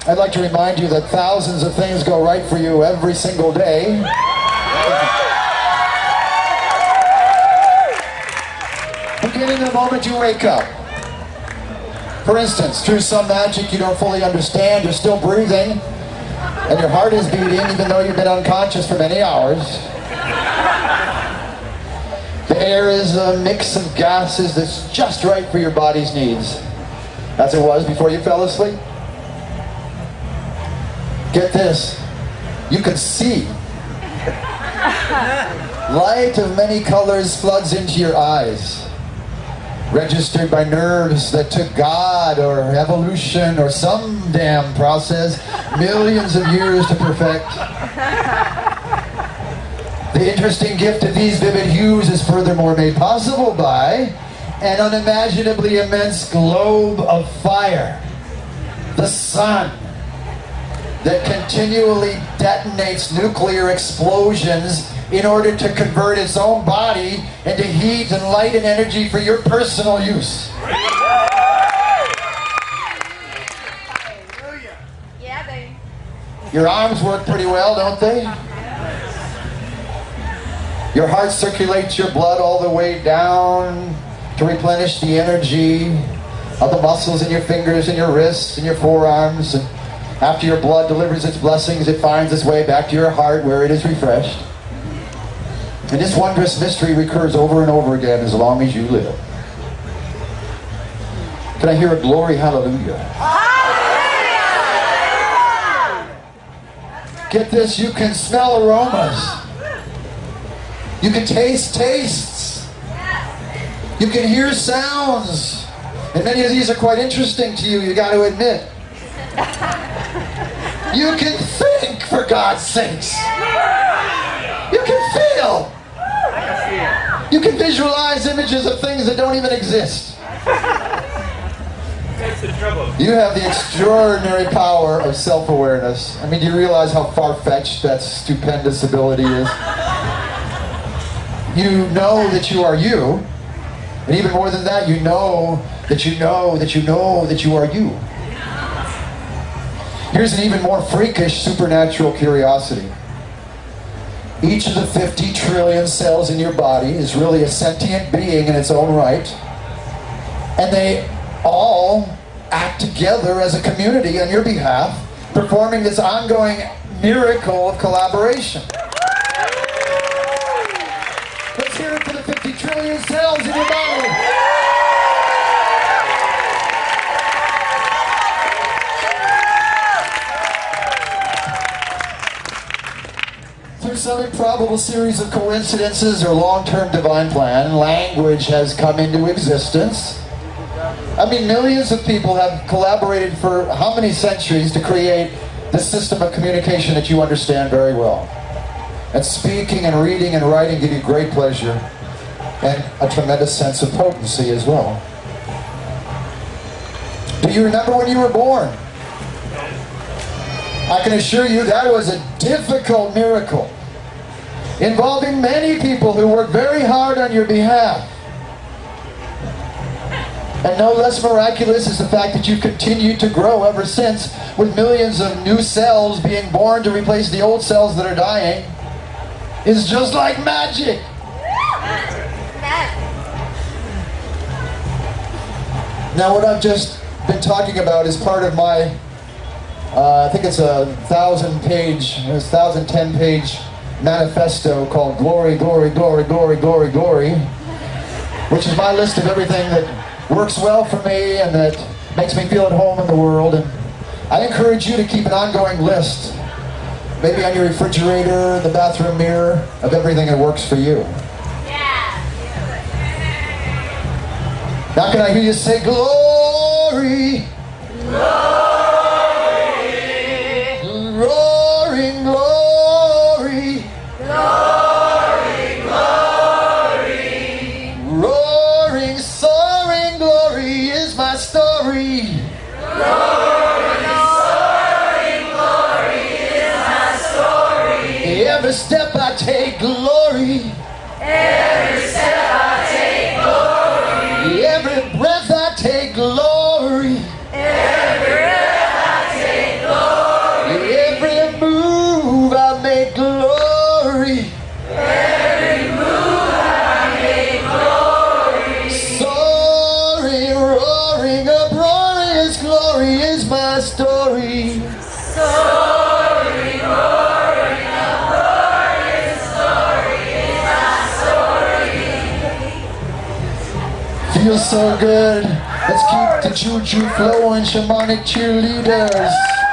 I'd like to remind you that thousands of things go right for you every single day. Beginning the moment you wake up. For instance, through some magic you don't fully understand, you're still breathing, and your heart is beating even though you've been unconscious for many hours. The air is a mix of gases that's just right for your body's needs, as it was before you fell asleep. Get this, you can see. Light of many colors floods into your eyes, registered by nerves that took God or evolution or some damn process millions of years to perfect. The interesting gift of these vivid hues is furthermore made possible by an unimaginably immense globe of fire, the sun, that continually detonates nuclear explosions in order to convert its own body into heat and light and energy for your personal use. Yeah, baby. Your arms work pretty well, don't they? Your heart circulates your blood all the way down to replenish the energy of the muscles in your fingers and your wrists and your forearms. And after your blood delivers its blessings, it finds its way back to your heart where it is refreshed. And this wondrous mystery recurs over and over again as long as you live. Can I hear a glory hallelujah? Get this, you can smell aromas. You can taste tastes. You can hear sounds. And many of these are quite interesting to you, you got to admit. You can think, for God's sakes. You can feel. You can visualize images of things that don't even exist. You have the extraordinary power of self-awareness. I mean, do you realize how far-fetched that stupendous ability is? You know that you are you. And even more than that, you know that you know that you know that you are you. Here's an even more freakish supernatural curiosity. Each of the 50 trillion cells in your body is really a sentient being in its own right. And they all act together as a community on your behalf, performing this ongoing miracle of collaboration. Let's hear it for the 50 trillion cells in your body. Through some improbable series of coincidences or long-term divine plan, language has come into existence. I mean, millions of people have collaborated for how many centuries to create this system of communication that you understand very well. And speaking and reading and writing give you great pleasure and a tremendous sense of potency as well. Do you remember when you were born? I can assure you that was a difficult miracle involving many people who worked very hard on your behalf. And no less miraculous is the fact that you've continued to grow ever since, with millions of new cells being born to replace the old cells that are dying. It's just like magic. Now what I've just been talking about is part of my I think it's a 1,010-page manifesto called Glory, Glory, Glory, Glory, Glory, Glory, which is my list of everything that works well for me and that makes me feel at home in the world. And I encourage you to keep an ongoing list, maybe on your refrigerator, the bathroom mirror, of everything that works for you. Now can I hear you say, glory, glory. Roaring glory, glory, glory, roaring, soaring glory is my story. Glory, soaring glory is my story. Every step I take, glory. Every step I take, glory. Every breath I take, glory. Every breath I take, glory. Feels so good. Let's keep the choo-choo flowing, Shamanic Cheerleaders.